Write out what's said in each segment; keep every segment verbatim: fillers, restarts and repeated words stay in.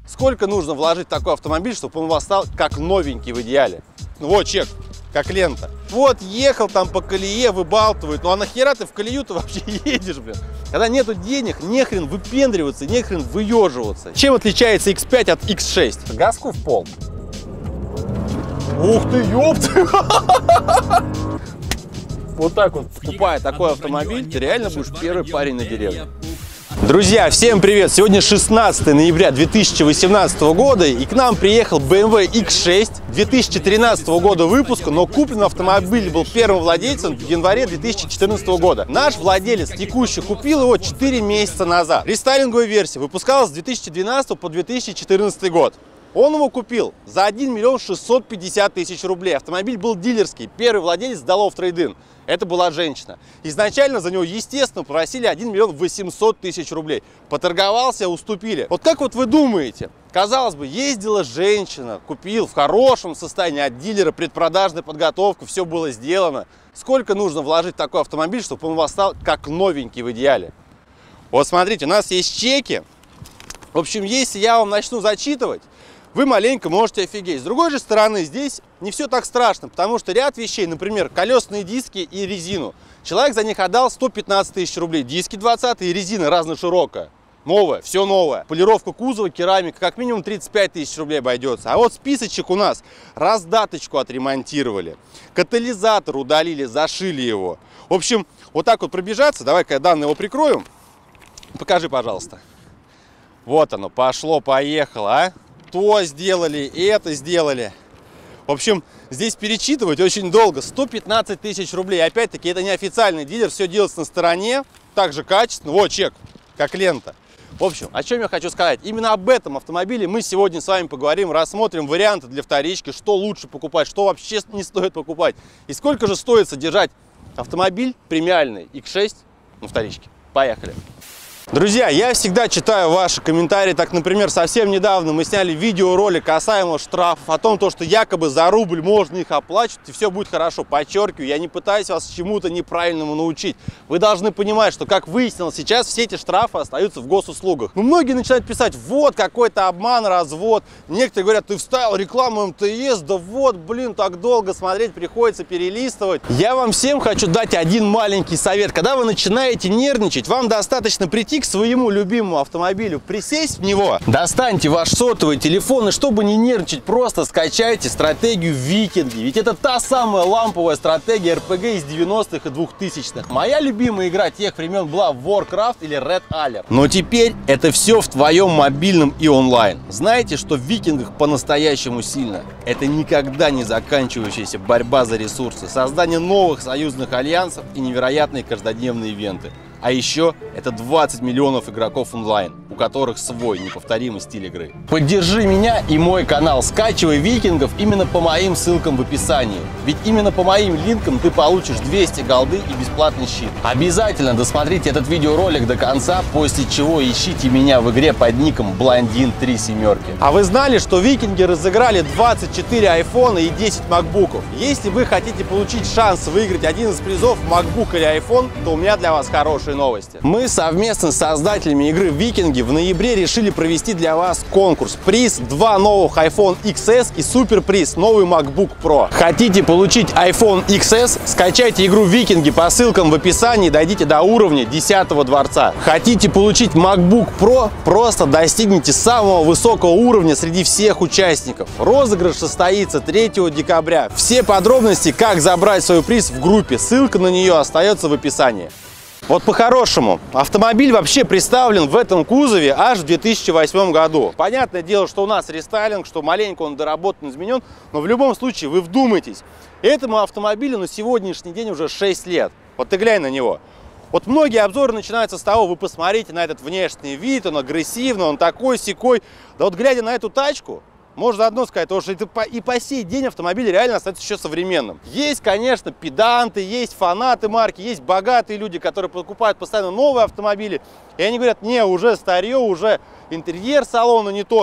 Сколько нужно вложить в такой автомобиль, чтобы он у вас стал как новенький в идеале? Ну вот, чек, как лента. Вот, ехал там по колее, выбалтывает. Ну а нахера ты в колею-то вообще едешь, блин? Когда нету денег, нехрен выпендриваться, нехрен выеживаться. Чем отличается икс пять от икс шесть? Газку в пол. Ух ты, ёпты! Вот так вот, покупая такой автомобиль, ты реально будешь первый парень на деревне. Друзья, всем привет! Сегодня шестнадцатое ноября две тысячи восемнадцатого года, и к нам приехал бэ эм вэ икс шесть две тысячи тринадцатого года выпуска, но куплен автомобиль был первым владельцем в январе две тысячи четырнадцатого года. Наш владелец текущий купил его четыре месяца назад. Рестайлинговая версия выпускалась с две тысячи двенадцатого по две тысячи четырнадцатый год. Он его купил за один миллион шестьсот пятьдесят тысяч рублей. Автомобиль был дилерский. Первый владелец сдал его в трейд-ин. Это была женщина. Изначально за него, естественно, просили один миллион восемьсот тысяч рублей. Поторговался, уступили. Вот как вот вы думаете? Казалось бы, ездила женщина, купил в хорошем состоянии от дилера, предпродажная подготовка, все было сделано. Сколько нужно вложить в такой автомобиль, чтобы он у вас стал как новенький в идеале? Вот смотрите, у нас есть чеки. В общем, если я вам начну зачитывать, вы маленько можете офигеть. С другой же стороны, здесь не все так страшно, потому что ряд вещей, например, колесные диски и резину, человек за них отдал сто пятнадцать тысяч рублей. Диски двадцатые и резина разноширокая. Новая, все новое. Полировка кузова, керамика, как минимум тридцать пять тысяч рублей обойдется. А вот списочек у нас. Раздаточку отремонтировали, катализатор удалили, зашили его. В общем, вот так вот пробежаться. Давай-ка я данные его прикрою. Покажи, пожалуйста. Вот оно, пошло-поехало, а? То сделали, и это сделали. В общем, здесь перечитывать очень долго. сто пятнадцать тысяч рублей. Опять-таки, это не официальный дилер, все делается на стороне. Также качественно. Вот чек, как лента. В общем, о чем я хочу сказать. Именно об этом автомобиле мы сегодня с вами поговорим. Рассмотрим варианты для вторички, что лучше покупать, что вообще не стоит покупать. И сколько же стоит содержать автомобиль премиальный икс шесть на вторичке. Поехали. Друзья, я всегда читаю ваши комментарии. Так, например, совсем недавно мы сняли видеоролик касаемо штрафов, о том, что якобы за рубль можно их оплачивать, и все будет хорошо. Подчеркиваю, я не пытаюсь вас чему-то неправильному научить. Вы должны понимать, что, как выяснилось, сейчас все эти штрафы остаются в госуслугах. Но многие начинают писать: вот какой-то обман, развод. Некоторые говорят: ты вставил рекламу эм тэ эс, да вот, блин, так долго смотреть, приходится перелистывать. Я вам всем хочу дать один маленький совет. Когда вы начинаете нервничать, вам достаточно прийти к своему любимому автомобилю, присесть в него, достаньте ваш сотовый телефон, и чтобы не нервничать, просто скачайте стратегию Викинги. Ведь это та самая ламповая стратегия эр пэ гэ из девяностых и двухтысячных. Моя любимая игра тех времен была Warcraft или Red Alert. Но теперь это все в твоем мобильном и онлайн. Знаете, что в Викингах по-настоящему сильно? Это никогда не заканчивающаяся борьба за ресурсы, создание новых союзных альянсов и невероятные каждодневные ивенты. А еще это двадцать миллионов игроков онлайн, у которых свой неповторимый стиль игры. Поддержи меня и мой канал, скачивай Викингов именно по моим ссылкам в описании. Ведь именно по моим линкам ты получишь двести голды и бесплатный щит. Обязательно досмотрите этот видеоролик до конца, после чего ищите меня в игре под ником блондин три семерки. А вы знали, что Викинги разыграли двадцать четыре айфона и десять макбуков? Если вы хотите получить шанс выиграть один из призов, макбук или айфон, то у меня для вас хороший новости. Мы совместно с создателями игры Викинги в ноябре решили провести для вас конкурс. Приз: два новых айфон икс эс и суперприз — новый MacBook Pro. Хотите получить айфон икс эс? Скачайте игру Викинги по ссылкам в описании и дойдите до уровня десятого дворца. Хотите получить MacBook Pro? Просто достигните самого высокого уровня среди всех участников. Розыгрыш состоится третьего декабря. Все подробности, как забрать свой приз, в группе. Ссылка на нее остается в описании. Вот по-хорошему, автомобиль вообще представлен в этом кузове аж в две тысячи восьмом году. Понятное дело, что у нас рестайлинг, что маленько он доработан, изменен, но в любом случае вы вдумайтесь, этому автомобилю на сегодняшний день уже шесть лет. Вот ты глянь на него. Вот многие обзоры начинаются с того: вы посмотрите на этот внешний вид, он агрессивный, он такой-сякой. Да вот глядя на эту тачку, можно одно сказать, потому что это по, и по сей день автомобиль реально остается еще современным. Есть, конечно, педанты, есть фанаты марки, есть богатые люди, которые покупают постоянно новые автомобили, и они говорят: не, уже старье, уже интерьер салона не тот.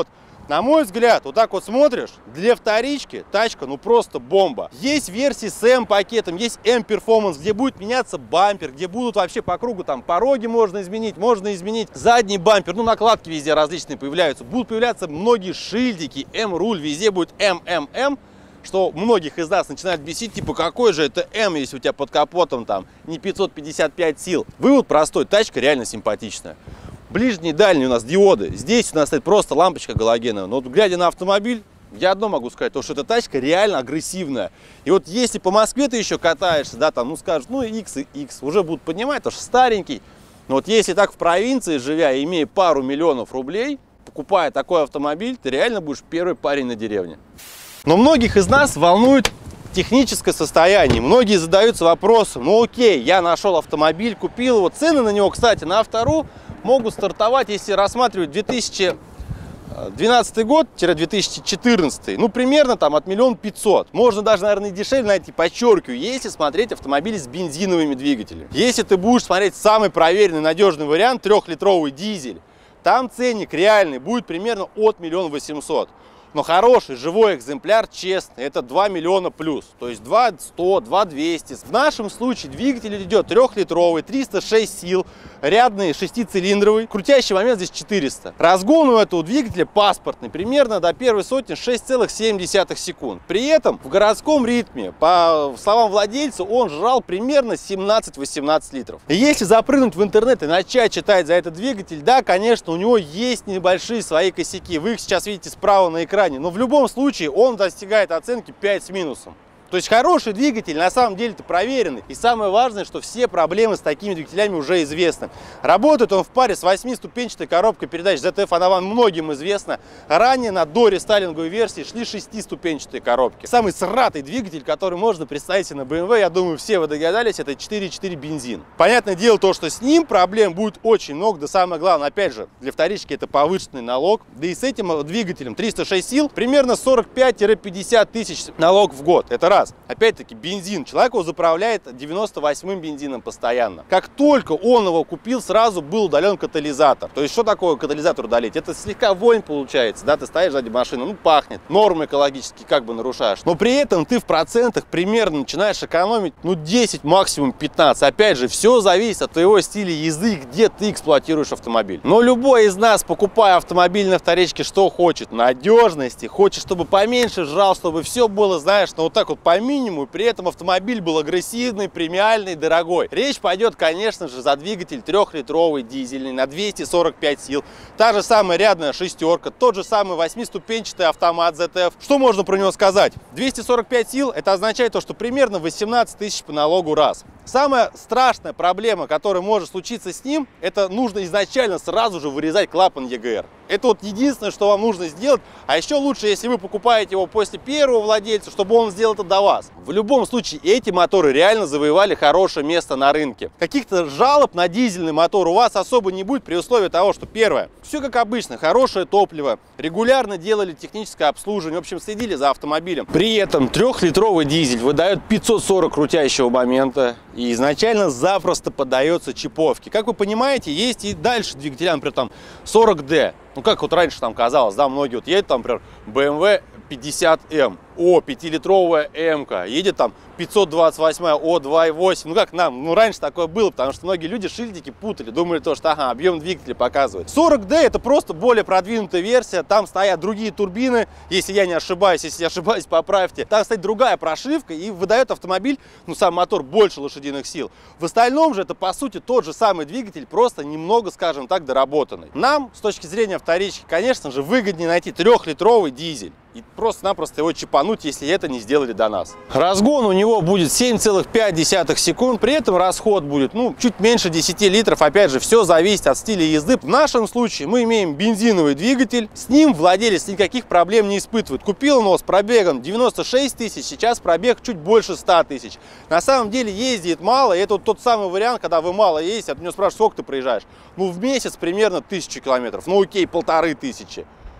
На мой взгляд, вот так вот смотришь, для вторички тачка ну просто бомба. Есть версии с M-пакетом, есть M-Performance, где будет меняться бампер, где будут вообще по кругу там пороги можно изменить, можно изменить задний бампер, ну накладки везде различные появляются. Будут появляться многие шильдики, M-руль, везде будет эм эм эм, что многих из нас начинает бесить, типа какой же это M, если у тебя под капотом там не пятьсот пятьдесят пять сил. Вывод простой, тачка реально симпатичная. Ближние и дальние у нас диоды. Здесь у нас стоит просто лампочка галогеновая. Но вот глядя на автомобиль, я одно могу сказать, то, что эта тачка реально агрессивная. И вот если по Москве ты еще катаешься, да, там, ну скажешь, ну X и X, уже будут поднимать, потому что старенький. Но вот если так в провинции, живя, имея пару миллионов рублей, покупая такой автомобиль, ты реально будешь первый парень на деревне. Но многих из нас волнует техническое состояние. Многие задаются вопросом, ну окей, я нашел автомобиль, купил его. Цены на него, кстати, на автору могут стартовать, если рассматривать две тысячи двенадцатый год — две тысячи четырнадцатый, ну примерно там от миллиона пятьсот. Можно даже, наверное, и дешевле, знаете, подчеркиваю, если смотреть автомобили с бензиновыми двигателями. Если ты будешь смотреть самый проверенный, надежный вариант, трехлитровый дизель, там ценник реальный будет примерно от миллиона восьмисот. Но хороший, живой экземпляр, честный, это два миллиона плюс. То есть два сто, два двести. В нашем случае двигатель идет трехлитровый, триста шесть сил, рядный шестицилиндровый. Крутящий момент здесь четыреста. Разгон у этого двигателя паспортный, примерно до первой сотни шесть целых семь десятых секунд. При этом в городском ритме, по словам владельца, он жрал примерно семнадцать-восемнадцать литров. И если запрыгнуть в интернет и начать читать за этот двигатель, да, конечно, у него есть небольшие свои косяки. Вы их сейчас видите справа на экране. Но в любом случае он достигает оценки пять с минусом. То есть хороший двигатель, на самом деле-то проверенный. И самое важное, что все проблемы с такими двигателями уже известны. Работает он в паре с восьмиступенчатой коробкой передач зет эф, она вам многим известна. Ранее на дорестайлинговой версии шли шестиступенчатые коробки. Самый сратый двигатель, который можно представить себе на бэ эм вэ, я думаю, все вы догадались, это четыре и четыре бензин. Понятное дело то, что с ним проблем будет очень много, да самое главное, опять же, для вторички это повышенный налог. Да и с этим двигателем триста шесть сил примерно сорок пять — пятьдесят тысяч налог в год. Это раз. Опять-таки бензин. Человек его заправляет девяносто восьмым бензином постоянно. Как только он его купил, сразу был удален катализатор. То есть что такое катализатор удалить? Это слегка вонь получается, да, ты стоишь сзади машины, ну пахнет, нормы экологические как бы нарушаешь. Но при этом ты в процентах примерно начинаешь экономить, ну десять, максимум пятнадцать. Опять же, все зависит от твоего стиля езды, где ты эксплуатируешь автомобиль. Но любой из нас, покупая автомобиль на вторичке, что хочет? Надежности, хочет, чтобы поменьше жрал, чтобы все было, знаешь, ну вот так вот по минимуму, при этом автомобиль был агрессивный, премиальный, дорогой. Речь пойдет, конечно же, за двигатель трехлитровый дизельный на двести сорок пять сил. Та же самая рядная шестерка, тот же самый восьмиступенчатый автомат зет эф. Что можно про него сказать? двести сорок пять сил, это означает то, что примерно восемнадцать тысяч по налогу раз. Самая страшная проблема, которая может случиться с ним, это нужно изначально сразу же вырезать клапан е гэ эр. Это вот единственное, что вам нужно сделать. А еще лучше, если вы покупаете его после первого владельца, чтобы он сделал это до вас. В любом случае, эти моторы реально завоевали хорошее место на рынке. Каких-то жалоб на дизельный мотор у вас особо не будет при условии того, что первое, все как обычно, хорошее топливо, регулярно делали техническое обслуживание, в общем, следили за автомобилем. При этом трехлитровый дизель выдает пятьсот сорок крутящего момента и изначально запросто поддается чиповке. Как вы понимаете, есть и дальше двигателя, например, там сорок дэ. Ну, как вот раньше там казалось, да, многие вот едут, там, например, бэ эм вэ пятьдесят эм, о, пятилитровая М-ка, едет там пятьсот двадцать восемь, о, два и восемь, ну как нам, ну раньше такое было, потому что многие люди шильдики путали, думали то, что ага, объем двигателя показывает. сорок дэ это просто более продвинутая версия, там стоят другие турбины, если я не ошибаюсь, если я ошибаюсь, поправьте, там стоит другая прошивка и выдает автомобиль, ну сам мотор больше лошадиных сил. В остальном же это по сути тот же самый двигатель, просто немного, скажем так, доработанный. Нам, с точки зрения вторички, конечно же, выгоднее найти трехлитровый дизель и просто-напросто его чипануть, если это не сделали до нас. Разгон у него будет семь целых пять десятых секунд, при этом расход будет, ну, чуть меньше десяти литров. Опять же, все зависит от стиля езды. В нашем случае мы имеем бензиновый двигатель, с ним владелец никаких проблем не испытывает. Купил он его с пробегом девяносто шесть тысяч, сейчас пробег чуть больше ста тысяч. На самом деле ездит мало, и это вот тот самый вариант, когда вы мало ездите, от него спрашивают, сколько ты проезжаешь. Ну, в месяц примерно тысячу километров, ну окей, полторы тысячи. Вот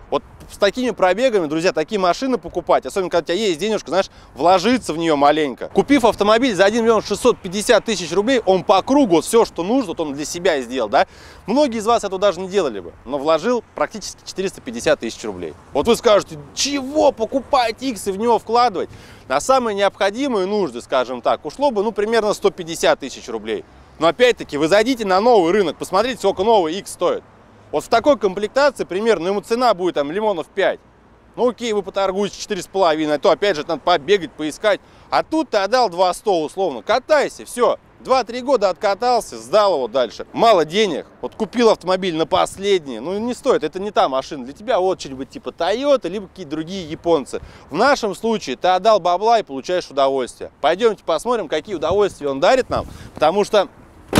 с такими пробегами, друзья, такие машины покупать, особенно когда у тебя есть денежка, знаешь, вложиться в нее маленько. Купив автомобиль за один миллион шестьсот пятьдесят тысяч рублей, он по кругу, вот все, что нужно, вот он для себя сделал, да. Многие из вас этого даже не делали бы, но вложил практически четыреста пятьдесят тысяч рублей. Вот вы скажете, чего покупать X и в него вкладывать? На самые необходимые нужды, скажем так, ушло бы, ну, примерно сто пятьдесят тысяч рублей. Но опять-таки, вы зайдите на новый рынок, посмотрите, сколько новый X стоит. Вот в такой комплектации примерно ему цена будет там лимонов пять. Ну окей, вы поторгуете четыре с половиной, а то опять же надо побегать, поискать. А тут ты отдал два сто условно, катайся, все. два-три года откатался, сдал его дальше. Мало денег, вот купил автомобиль на последний, ну не стоит, это не та машина для тебя, вот что-нибудь типа Toyota, либо какие-то другие японцы. В нашем случае ты отдал бабла и получаешь удовольствие. Пойдемте посмотрим, какие удовольствия он дарит нам, потому что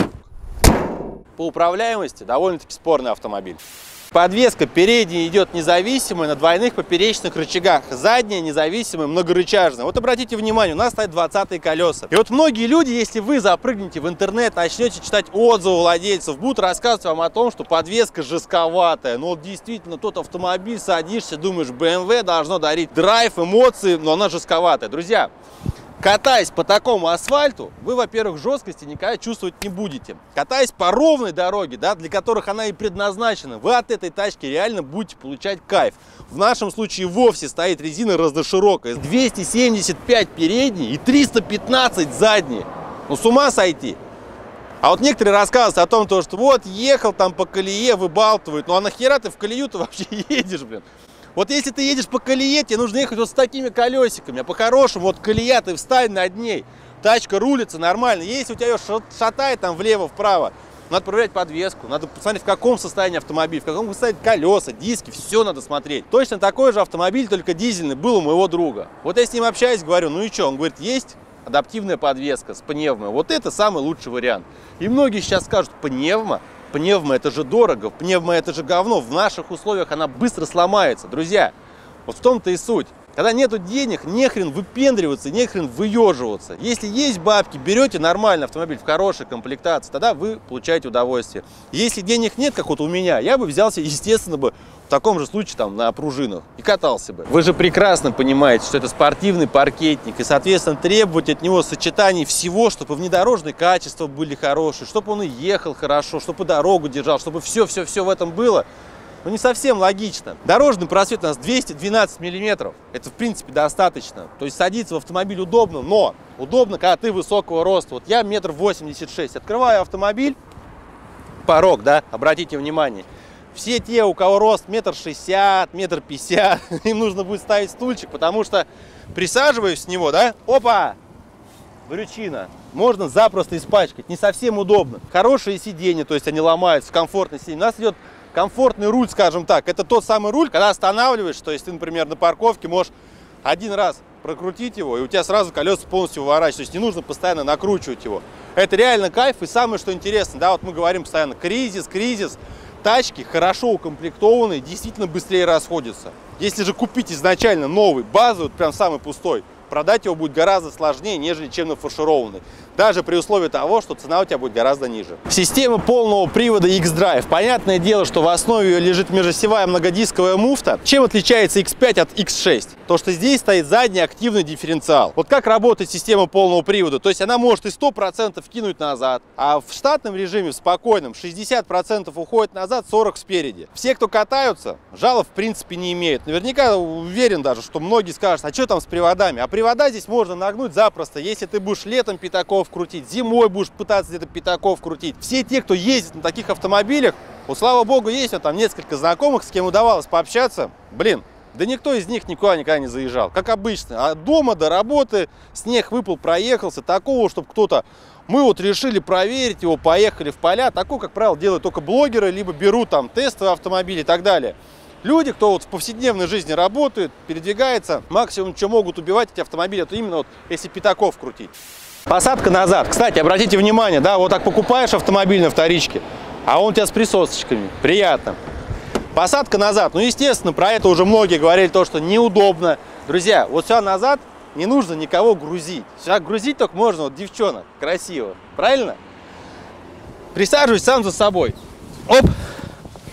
по управляемости довольно-таки спорный автомобиль. Подвеска передняя идет независимая на двойных поперечных рычагах, задняя независимая многорычажная. Вот обратите внимание, у нас стоят двадцатые колеса. И вот многие люди, если вы запрыгнете в интернет, начнете читать отзывы владельцев, будут рассказывать вам о том, что подвеска жестковатая. Ну вот действительно, тот автомобиль, садишься, думаешь, бэ эм вэ должно дарить драйв, эмоции, но она жестковатая. Друзья, катаясь по такому асфальту, вы, во-первых, жесткости никогда чувствовать не будете. Катаясь по ровной дороге, да, для которых она и предназначена, вы от этой тачки реально будете получать кайф. В нашем случае вовсе стоит резина разноширокая. двести семьдесят пять передней и триста пятнадцать задней. Ну с ума сойти. А вот некоторые рассказывают о том, что вот ехал там по колее, выбалтывают. Ну а нахера ты в колею-то вообще едешь, блин? Вот если ты едешь по колее, тебе нужно ехать вот с такими колесиками, а по-хорошему вот колея, ты встань над ней, тачка рулится нормально. Если у тебя ее шатает там влево-вправо, надо проверять подвеску, надо посмотреть, в каком состоянии автомобиль, в каком состоянии колеса, диски, все надо смотреть. Точно такой же автомобиль, только дизельный, был у моего друга. Вот я с ним общаюсь, говорю, ну и что? Он говорит, есть адаптивная подвеска с пневмой, вот это самый лучший вариант. И многие сейчас скажут, пневма? Пневма это же дорого, пневма это же говно, в наших условиях она быстро сломается. Друзья, вот в том-то и суть. Когда нету денег, нехрен выпендриваться, нехрен выеживаться. Если есть бабки, берете нормальный автомобиль в хорошей комплектации, тогда вы получаете удовольствие. Если денег нет, как вот у меня, я бы взялся, естественно, бы в таком же случае там на пружинах и катался бы. Вы же прекрасно понимаете, что это спортивный паркетник, и, соответственно, требовать от него сочетаний всего, чтобы внедорожные качества были хорошие, чтобы он и ехал хорошо, чтобы и дорогу держал, чтобы все-все-все в этом было. Ну, не совсем логично. Дорожный просвет у нас двести двенадцать миллиметров. Это, в принципе, достаточно. То есть садиться в автомобиль удобно, но удобно, когда ты высокого роста. Вот я метр восемьдесят шесть. Открываю автомобиль, порог, да, обратите внимание. Все те, у кого рост метр шестьдесят, метр пятьдесят, им нужно будет ставить стульчик, потому что присаживаюсь с него, да, опа, брючина. Можно запросто испачкать. Не совсем удобно. Хорошие сиденья, то есть они ломаются, комфортное сиденье. У нас идет комфортный руль, скажем так. Это тот самый руль, когда останавливаешь, то есть ты, например, на парковке можешь один раз прокрутить его, и у тебя сразу колеса полностью выворачиваются. То есть не нужно постоянно накручивать его. Это реально кайф. И самое, что интересно, да, вот мы говорим постоянно, кризис, кризис. Тачки хорошо укомплектованные, действительно быстрее расходятся. Если же купить изначально новый, базовый, прям самый пустой, продать его будет гораздо сложнее, нежели чем нафаршированный. Даже при условии того, что цена у тебя будет гораздо ниже. Система полного привода X-Drive. Понятное дело, что в основе ее лежит межосевая многодисковая муфта. Чем отличается икс пять от икс шесть? То, что здесь стоит задний активный дифференциал. Вот как работает система полного привода? То есть она может и сто процентов кинуть назад, а в штатном режиме, в спокойном, шестьдесят процентов уходит назад, сорок процентов спереди. Все, кто катаются, жалоб в принципе не имеют. Наверняка уверен даже, что многие скажут, а что там с приводами? А привода здесь можно нагнуть запросто, если ты будешь летом пятаков крутить, зимой будешь пытаться где-то пятаков крутить. Все те, кто ездит на таких автомобилях, вот слава богу, есть вот там несколько знакомых, с кем удавалось пообщаться, блин, да никто из них никуда никогда не заезжал, как обычно. А дома до работы снег выпал, проехался, такого, чтобы кто-то, мы вот решили проверить его, поехали в поля, такое, как правило, делают только блогеры, либо берут там тестовые автомобили и так далее. Люди, кто вот в повседневной жизни работает, передвигается, максимум, что могут убивать эти автомобили, это именно вот если пятаков крутить. Посадка назад. Кстати, обратите внимание, да, вот так покупаешь автомобиль на вторичке, а он у тебя с присосочками. Приятно. Посадка назад. Ну, естественно, про это уже многие говорили, то, что неудобно. Друзья, вот сюда назад не нужно никого грузить. Сюда грузить только можно вот девчонок красиво. Правильно? Присаживаюсь сам за собой. Оп.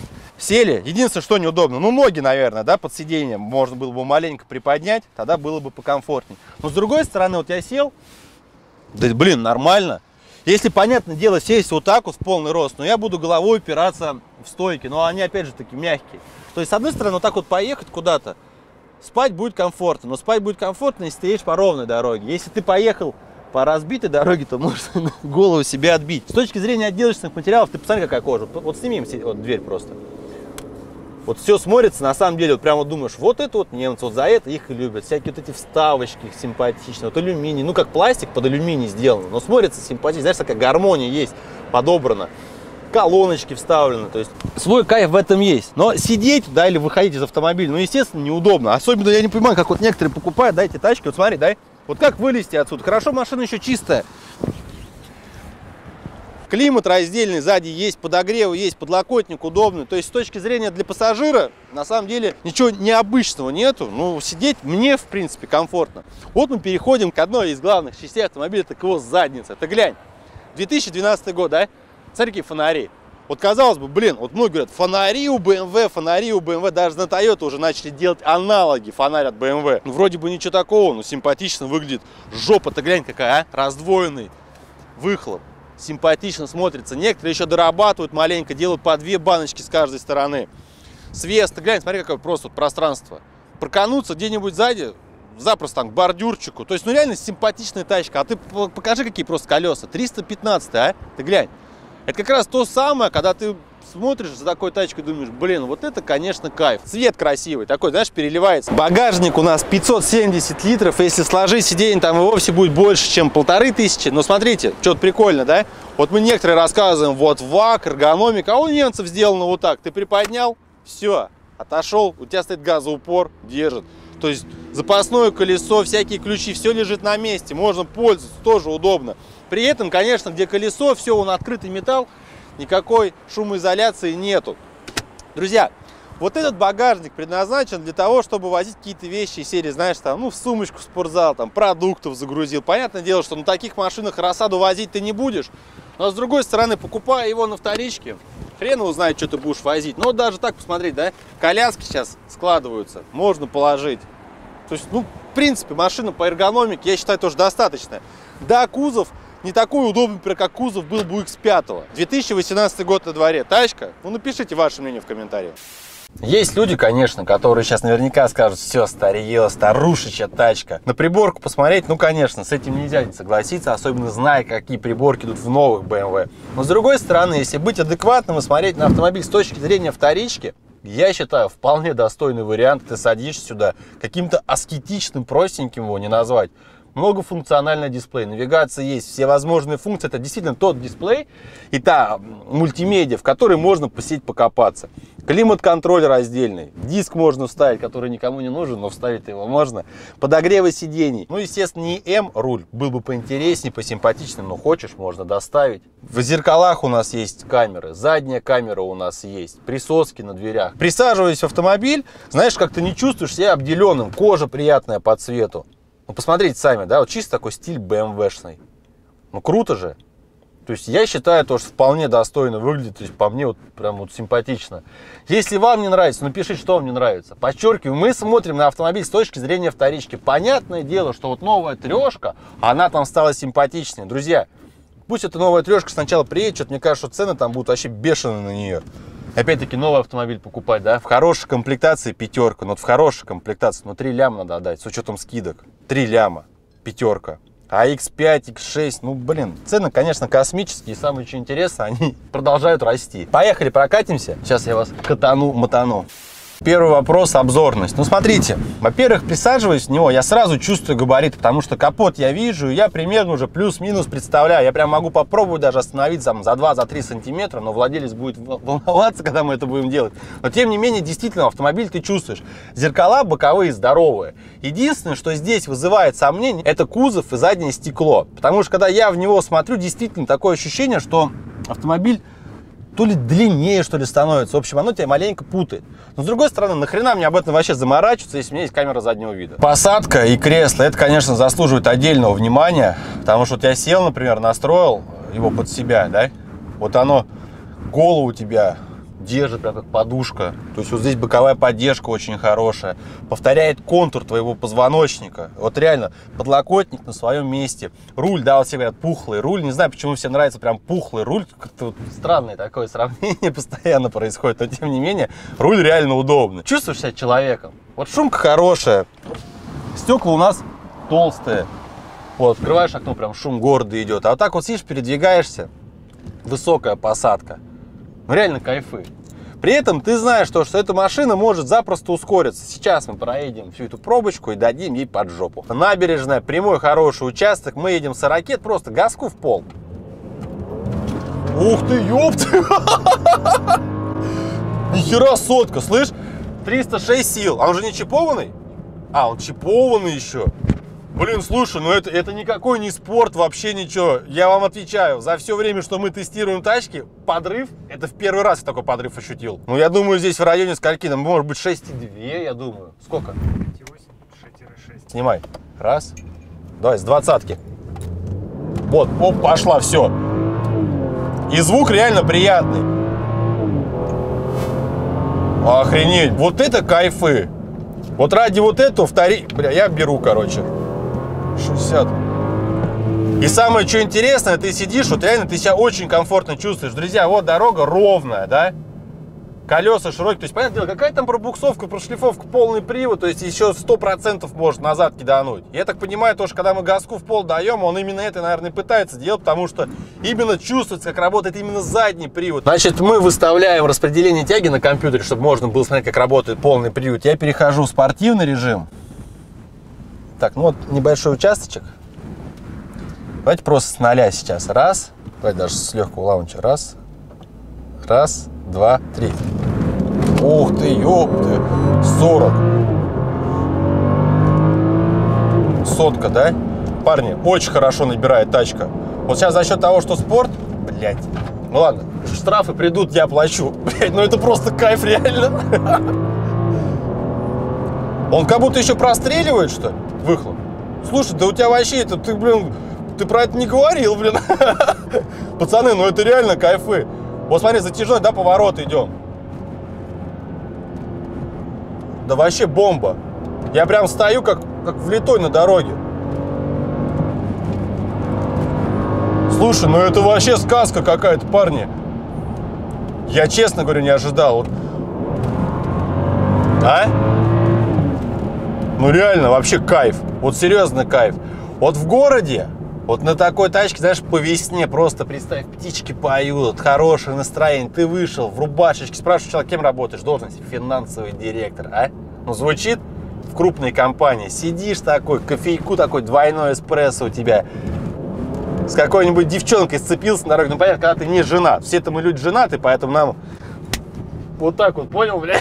Сели. Единственное, что неудобно, ну ноги, наверное, да, под сиденьем можно было бы маленько приподнять, тогда было бы покомфортней. Но с другой стороны, вот я сел, да блин, нормально. Если, понятное дело, сесть вот так вот в полный рост, но я буду головой упираться в стойки, но они опять же таки мягкие. То есть, с одной стороны, вот так вот поехать куда-то, спать будет комфортно, но спать будет комфортно, если ты едешь по ровной дороге. Если ты поехал по разбитой дороге, то можешь голову себе отбить. С точки зрения отделочных материалов, ты посмотри, какая кожа. Вот сними им вот дверь просто. Вот все смотрится, на самом деле, вот прямо вот думаешь, вот это вот немцы, вот за это их и любят. Всякие вот эти вставочки симпатичные, вот алюминий, ну как пластик под алюминий сделан, но смотрится симпатично. Знаешь, такая гармония есть, подобрана. Колоночки вставлены, то есть свой кайф в этом есть. Но сидеть, да, или выходить из автомобиля, ну, естественно, неудобно. Особенно я не понимаю, как вот некоторые покупают, да, эти тачки, вот смотри, да, вот как вылезти отсюда. Хорошо, машина еще чистая. Климат раздельный, сзади есть подогрев, есть подлокотник удобный. То есть с точки зрения для пассажира, на самом деле, ничего необычного нету. Ну, сидеть мне, в принципе, комфортно. Вот мы переходим к одной из главных частей автомобиля, это его задница. Ты глянь, две тысячи двенадцатый год, да? Смотри, какие фонари. Вот казалось бы, блин, вот многие говорят, фонари у бэ эм вэ, фонари у бэ эм вэ, даже на Toyota уже начали делать аналоги фонарь от бэ эм вэ. Ну, вроде бы ничего такого, но симпатично выглядит. Жопа-то глянь какая, а? Раздвоенный выхлоп. Симпатично смотрится. Некоторые еще дорабатывают маленько, делают по две баночки с каждой стороны. Свес, ты глянь, смотри, какое просто вот пространство. Прокануться где-нибудь сзади, запросто там к бордюрчику. То есть, ну реально симпатичная тачка. А ты покажи, какие просто колеса. триста пятнадцать, а? Ты глянь. Это как раз то самое, когда ты смотришь за такой тачкой и думаешь, блин, вот это, конечно, кайф. Цвет красивый, такой, знаешь, переливается. Багажник у нас пятьсот семьдесят литров. Если сложить сиденье, там и вовсе будет больше, чем полторы тысячи. Но смотрите, что-то прикольно, да? Вот мы некоторые рассказываем, вот вак, эргономика, а у немцев сделано вот так. Ты приподнял, все, отошел, у тебя стоит газоупор, держит. То есть запасное колесо, всякие ключи, все лежит на месте, можно пользоваться, тоже удобно. При этом, конечно, где колесо, все, он открытый металл, никакой шумоизоляции нету. Друзья, вот этот багажник предназначен для того, чтобы возить какие-то вещи из серии, знаешь, там, ну, в сумочку в спортзал, там, продуктов загрузил. Понятное дело, что на таких машинах рассаду возить ты не будешь. Но, с другой стороны, покупая его на вторичке, хрен его знает, что ты будешь возить. Но вот даже так посмотреть, да, коляски сейчас складываются, можно положить. То есть, ну, в принципе, машина по эргономике, я считаю, тоже достаточно. Да, кузов не такой удобный, например, как кузов был бы у икс пять. две тысячи восемнадцатый год на дворе. Тачка? Ну, напишите ваше мнение в комментариях. Есть люди, конечно, которые сейчас наверняка скажут, все, старье, старушечья тачка. На приборку посмотреть, ну, конечно, с этим нельзя не согласиться, особенно зная, какие приборки идут в новых бэ эм вэ. Но, с другой стороны, если быть адекватным и смотреть на автомобиль с точки зрения вторички, я считаю, вполне достойный вариант. Ты садишься сюда, каким-то аскетичным, простеньким его не назвать. Многофункциональный дисплей, навигация есть, все возможные функции. Это действительно тот дисплей и та мультимедиа, в которой можно посидеть, покопаться. Климат-контроль раздельный, диск можно вставить, который никому не нужен, но вставить его можно. Подогревы сидений. Ну, естественно, не М-руль, был бы поинтереснее, посимпатичнее, но хочешь, можно доставить. В зеркалах у нас есть камеры, задняя камера у нас есть, присоски на дверях. Присаживаясь в автомобиль, знаешь, как ты не чувствуешь себя обделенным, кожа приятная по цвету. Ну, посмотрите сами, да, вот чисто такой стиль бэ эм вэ-шный. Ну, круто же. То есть, я считаю, то, что вполне достойно выглядит, то есть, по мне, вот прям вот симпатично. Если вам не нравится, напишите, что вам не нравится. Подчеркиваю, мы смотрим на автомобиль с точки зрения вторички. Понятное дело, что вот новая трешка, она там стала симпатичнее. Друзья, пусть эта новая трешка сначала приедет, что-то мне кажется, что цены там будут вообще бешеные на нее. Опять-таки новый автомобиль покупать, да, в хорошей комплектации пятерка, но вот в хорошей комплектации, но три ляма надо отдать, с учетом скидок, три ляма, пятерка. А икс пять, икс шесть, ну, блин, цены, конечно, космические, и самое что интересно, они продолжают расти. Поехали, прокатимся, сейчас я вас катану-мотану. Первый вопрос – обзорность. Ну, смотрите, во-первых, присаживаясь в него, я сразу чувствую габарит, потому что капот я вижу, я примерно уже плюс-минус представляю. Я прям могу попробовать даже остановиться там, за два-три сантиметра, но владелец будет волноваться, когда мы это будем делать. Но, тем не менее, действительно, автомобиль ты чувствуешь. Зеркала боковые здоровые. Единственное, что здесь вызывает сомнение, это кузов и заднее стекло. Потому что, когда я в него смотрю, действительно такое ощущение, что автомобиль то ли длиннее, что ли, становится. В общем, оно тебя маленько путает. Но, с другой стороны, нахрена мне об этом вообще заморачиваться, если у меня есть камера заднего вида? Посадка и кресло, это, конечно, заслуживает отдельного внимания. Потому что вот я сел, например, настроил его под себя, да? Вот оно, голову у тебя держит прям как подушка. То есть вот здесь боковая поддержка очень хорошая. Повторяет контур твоего позвоночника. Вот реально, подлокотник на своем месте. Руль, да, вот все говорят, пухлый руль. Не знаю, почему всем нравится прям пухлый руль. Как-то вот странное такое сравнение постоянно происходит. Но тем не менее, руль реально удобный. Чувствуешь себя человеком. Вот шумка хорошая. Стекла у нас толстые. Вот, открываешь окно, прям шум города идет. А вот так вот сидишь, передвигаешься. Высокая посадка. Ну реально кайфы. При этом ты знаешь, что, что эта машина может запросто ускориться. Сейчас мы проедем всю эту пробочку и дадим ей под жопу. Набережная, прямой хороший участок. Мы едем с ракет, просто газку в пол. Ух ты, ёпты! Нихера сотка, слышь? триста шесть сил. А он же не чипованный? А, он чипованный еще. Блин, слушай, ну это, это никакой не спорт, вообще ничего. Я вам отвечаю, за все время, что мы тестируем тачки, подрыв, это в первый раз я такой подрыв ощутил. Ну, я думаю, здесь в районе скольки, ну, может быть, шесть и два, я думаю. Сколько? пять и восемь, шесть и шесть. Снимай. Раз. Давай, с двадцатки. Вот, оп, пошла, все. И звук реально приятный. Охренеть, вот это кайфы. Вот ради вот этого втори... Бля, я беру, короче. шестьдесят. И самое, что интересное, ты сидишь, вот реально ты себя очень комфортно чувствуешь. Друзья, вот дорога ровная, да? Колеса широкие. То есть, понятное дело, какая там пробуксовка, прошлифовка, полный привод. То есть, еще сто процентов может назад кидануть. Я так понимаю, то, что когда мы газку в пол даем, он именно это, наверное, пытается делать, потому что именно чувствуется, как работает именно задний привод. Значит, мы выставляем распределение тяги на компьютере, чтобы можно было смотреть, как работает полный привод. Я перехожу в спортивный режим. Так, ну вот небольшой участочек. Давайте просто с нуля сейчас. Раз. Давайте даже с легкого лаунча. Раз. Раз, два, три. Ух ты, ёпты. сорок. Сотка, да? Парни, очень хорошо набирает тачка. Вот сейчас за счет того, что спорт, блядь. Ну ладно, штрафы придут, я плачу. Блядь, ну это просто кайф реально. Он как будто еще простреливает, что ли? Выхлоп. Слушай, да у тебя вообще это, ты, блин, ты про это не говорил, блин. Пацаны, ну это реально кайфы. Вот смотри, затяжной, да, поворот идем. Да вообще бомба. Я прям стою как, как влитой на дороге. Слушай, ну это вообще сказка какая-то, парни. Я, честно говорю, не ожидал. Вот. А? Ну реально, вообще кайф. Вот серьезно кайф. Вот в городе, вот на такой тачке, знаешь, по весне просто представь, птички поют, хорошее настроение. Ты вышел в рубашечке, спрашиваешь человека, кем работаешь? Должность финансовый директор, а? Ну звучит в крупной компании. Сидишь такой, кофейку такой, двойной эспрессо у тебя. С какой-нибудь девчонкой сцепился на дороге. Ну понятно, когда ты не женат. Все это мы люди женаты, поэтому нам вот так вот, понял, бля?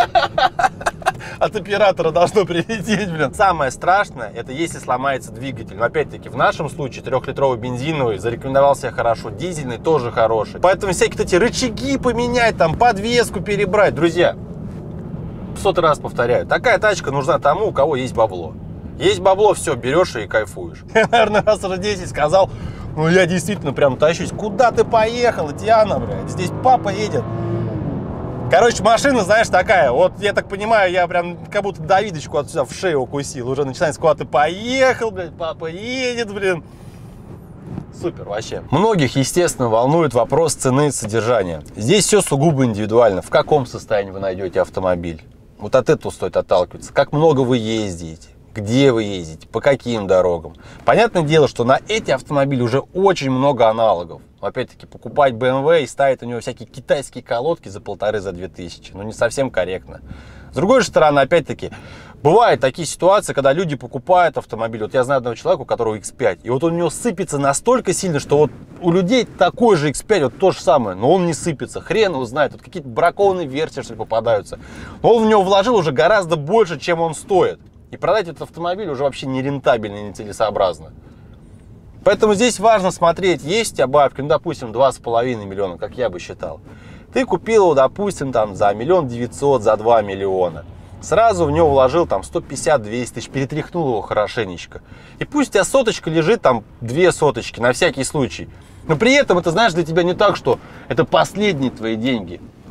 От оператора должно прилететь, блин. Самое страшное, это если сломается двигатель. Но опять-таки, в нашем случае трехлитровый бензиновый зарекомендовал себя хорошо, дизельный тоже хороший. Поэтому всякие эти рычаги поменять, там, подвеску перебрать. Друзья, в сотый раз повторяю, такая тачка нужна тому, у кого есть бабло. Есть бабло, все, берешь и кайфуешь. Я, наверное, раз уже десять сказал, ну я действительно прям тащусь. Куда ты поехала, Диана, блядь? Здесь папа едет. Короче, машина, знаешь, такая, вот я так понимаю, я прям как будто Давидочку отсюда в шею укусил. Уже начинается, куда ты поехал, блядь, папа едет, блин. Супер вообще. Многих, естественно, волнует вопрос цены и содержания. Здесь все сугубо индивидуально. В каком состоянии вы найдете автомобиль? Вот от этого стоит отталкиваться. Как много вы ездите? Где вы ездите? По каким дорогам? Понятное дело, что на эти автомобили уже очень много аналогов. Опять-таки, покупать бэ эм вэ и ставить у него всякие китайские колодки за полторы, за две тысячи, ну не совсем корректно. С другой же стороны, опять-таки, бывают такие ситуации, когда люди покупают автомобиль. Вот я знаю одного человека, у которого икс пять, и вот он у него сыпется настолько сильно, что вот у людей такой же икс пять, вот то же самое, но он не сыпется. Хрен его знает, вот какие-то бракованные версии, что ли, попадаются. Но он в него вложил уже гораздо больше, чем он стоит. И продать этот автомобиль уже вообще нерентабельно и нецелесообразно. Поэтому здесь важно смотреть, есть у тебя бабки, ну, допустим, два с половиной миллиона, как я бы считал. Ты купил его, допустим, там за миллион девятьсот, за два миллиона. Сразу в него вложил там сто пятьдесят — двести тысяч, перетряхнул его хорошенечко. И пусть у тебя соточка лежит, там две соточки, на всякий случай. Но при этом это, знаешь, для тебя не так, что это последние твои деньги.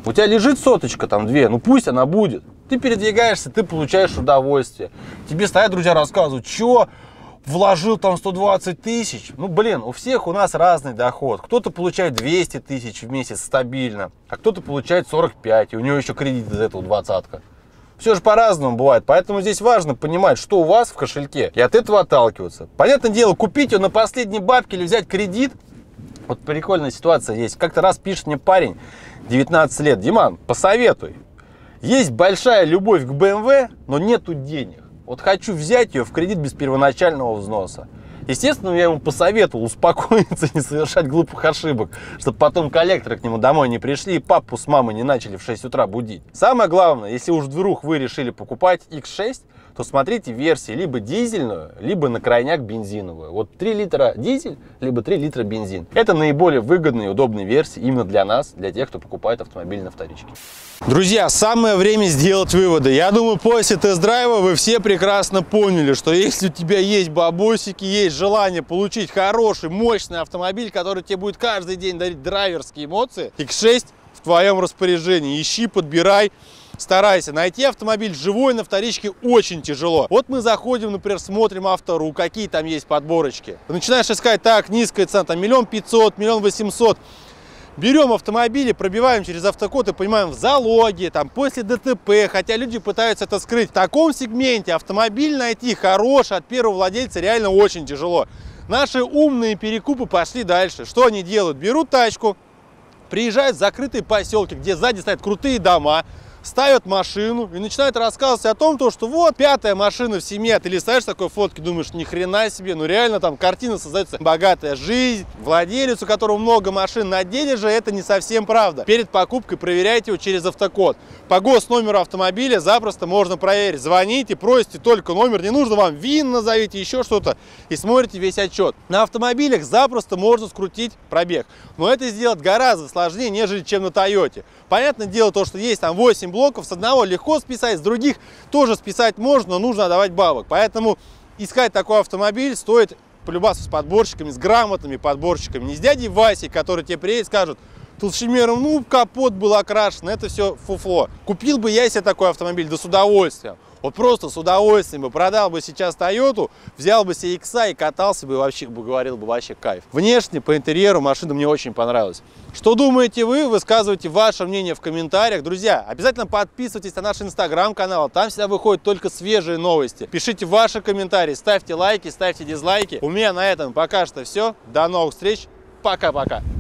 У тебя лежит соточка там две, ну пусть она будет. Ты передвигаешься, ты получаешь удовольствие. Тебе стоят друзья рассказывают, что вложил там сто двадцать тысяч. Ну блин, у всех у нас разный доход. Кто-то получает двести тысяч в месяц стабильно, а кто-то получает сорок пять, и у него еще кредит из этого двадцатка. Все же по-разному бывает, поэтому здесь важно понимать, что у вас в кошельке, и от этого отталкиваться. Понятное дело, купить ее на последние бабки или взять кредит. Вот прикольная ситуация есть. Как-то раз пишет мне парень, девятнадцать лет: Диман, посоветуй. Есть большая любовь к бэ эм вэ, но нету денег. Вот хочу взять ее в кредит без первоначального взноса. Естественно, я ему посоветовал успокоиться и не совершать глупых ошибок, чтобы потом коллекторы к нему домой не пришли и папу с мамой не начали в шесть утра будить. Самое главное, если уж вдруг вы решили покупать икс шесть, то смотрите версии либо дизельную, либо на крайняк бензиновую. Вот три литра дизель, либо три литра бензин. Это наиболее выгодные и удобные версии именно для нас, для тех, кто покупает автомобиль на вторичке. Друзья, самое время сделать выводы. Я думаю, после тест-драйва вы все прекрасно поняли, что если у тебя есть бабосики, есть желание получить хороший, мощный автомобиль, который тебе будет каждый день дарить драйверские эмоции, икс шесть в твоем распоряжении. Ищи, подбирай, старайся. Найти автомобиль живой на вторичке очень тяжело. Вот мы заходим, например, смотрим Автору, какие там есть подборочки. Ты начинаешь искать, так, низкая цена, там миллион пятьсот, миллион восемьсот. Берем автомобили, пробиваем через автокод и понимаем в залоге, там, после дэ тэ пэ, хотя люди пытаются это скрыть. В таком сегменте автомобиль найти хороший от первого владельца реально очень тяжело. Наши умные перекупы пошли дальше. Что они делают? Берут тачку, приезжают в закрытые поселки, где сзади стоят крутые дома, ставят машину и начинают рассказывать о том, что вот пятая машина в семье. Ты листаешь такой фотки, думаешь, ни хрена себе, ну реально там картина создается, богатая жизнь, владелец, у которого много машин. На деле же это не совсем правда. Перед покупкой проверяйте его через автокод. По госномеру автомобиля запросто можно проверить. Звоните, просите только номер, не нужно вам ВИН назовите, еще что-то, и смотрите весь отчет. На автомобилях запросто можно скрутить пробег, но это сделать гораздо сложнее, нежели чем на Тойоте. Понятное дело, то, что есть там восемь блоков, с одного легко списать, с других тоже списать можно, но нужно отдавать бабок. Поэтому искать такой автомобиль стоит полюбаться с подборщиками, с грамотными подборщиками. Не с дядей Васей, который тебе приедет и скажет: толщемером, ну, капот был окрашен, это все фуфло. Купил бы я себе такой автомобиль, да с удовольствием. Вот просто с удовольствием бы продал бы сейчас Тойоту, взял бы себе икса и катался бы, вообще бы говорил бы, вообще кайф. Внешне, по интерьеру машина мне очень понравилась. Что думаете вы? Высказывайте ваше мнение в комментариях. Друзья, обязательно подписывайтесь на наш инстаграм-канал, там всегда выходят только свежие новости. Пишите ваши комментарии, ставьте лайки, ставьте дизлайки. У меня на этом пока что все. До новых встреч. Пока-пока.